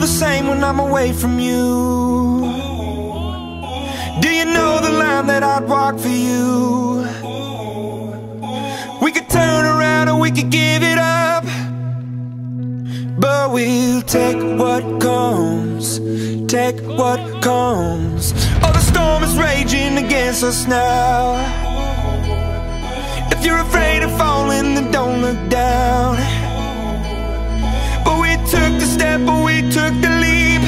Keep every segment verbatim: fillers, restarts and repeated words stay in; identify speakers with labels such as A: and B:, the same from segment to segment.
A: the same when I'm away from you? Do you know the line that I'd walk for you? We could turn around or we could give it up, but we'll take what comes, take what comes. Oh, the storm is raging against us now. If you're afraid of falling, then don't look down. But we took the step, but we took the leap,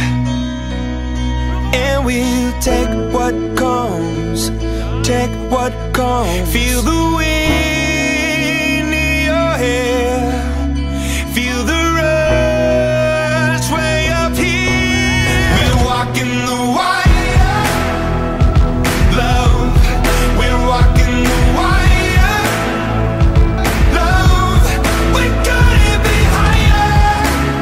A: and we'll take what comes, take what comes. Feel the wind in your hair, feel the rush way up here. We're walking the wire, love. We're walking the wire, love. We couldn't be higher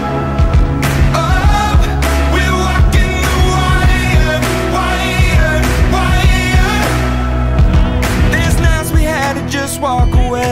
A: up. We're walking the wire, wire, wire. There's nights we had to just walk away.